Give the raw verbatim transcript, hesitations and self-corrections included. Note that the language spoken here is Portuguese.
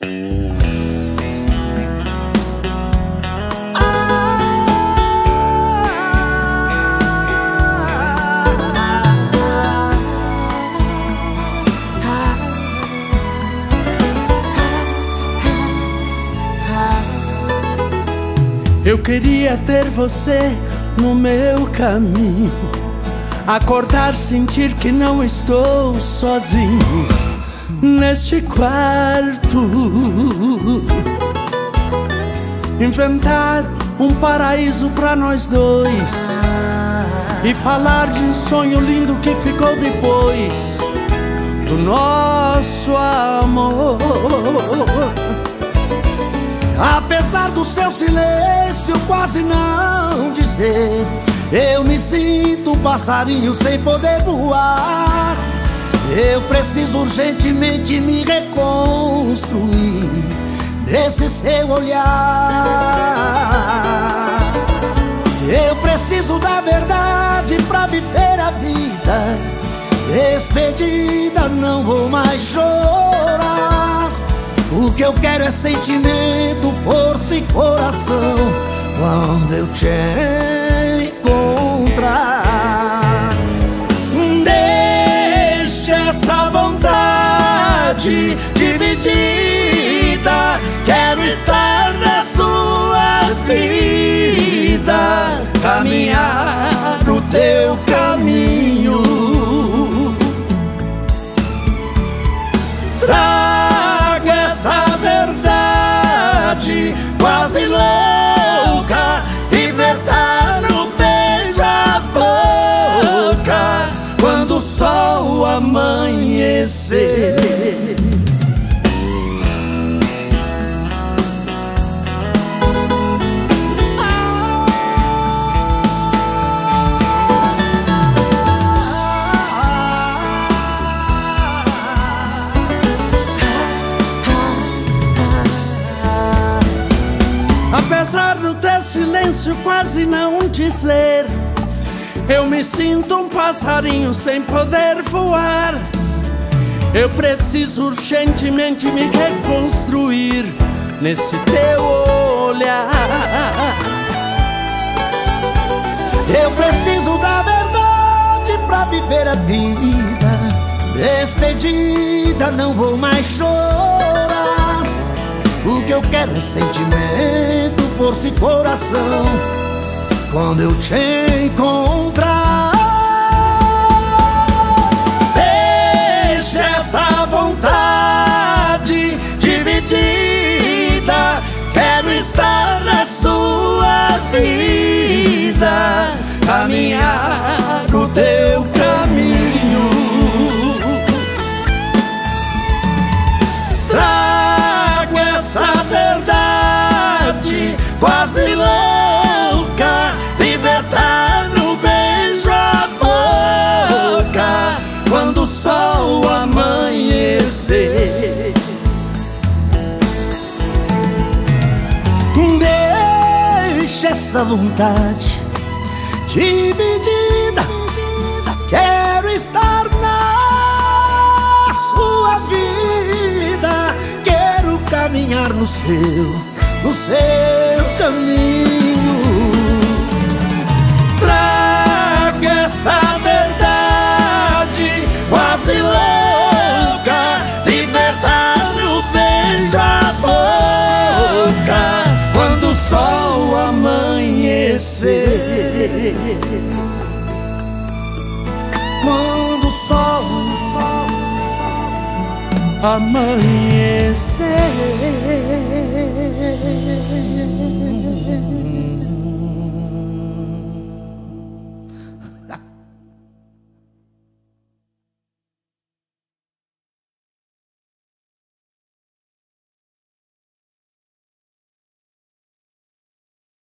Eu queria ter você no meu caminho, acordar, sentir que não estou sozinho neste quarto, inventar um paraíso pra nós dois e falar de um sonho lindo que ficou depois do nosso amor. Apesar do seu silêncio quase não dizer, eu me sinto um passarinho sem poder voar. Eu preciso urgentemente me reconstruir nesse seu olhar. Eu preciso da verdade pra viver a vida. Despedida, não vou mais chorar. O que eu quero é sentimento, força e coração quando eu te encontrar. Deixa essa vontade dividida. Quero estar na sua vida, caminhar o teu caminho. Traga essa verdade quase louca, libertar o beija-boca quando o sol amanhecer. Apesar do teu silêncio quase não dizer, eu me sinto um passarinho sem poder voar. Eu preciso urgentemente me reconstruir nesse teu olhar. Eu preciso da verdade pra viver a vida. Despedida, não vou mais chorar. O que eu quero é sentimento, força e coração quando eu te encontrar. Deixa essa vontade dividida. Quero estar na sua vida, caminhar o teu caminho. Trago essa verdade quase louca, libertar no beija-boca quando o sol amanhecer. Deixa essa vontade dividida. Quero estar na sua vida, quero caminhar no seu, no seu caminho. Traga essa verdade quase louca, libertar o beija-boca quando o sol amanhecer. Quando o sol amanhecer.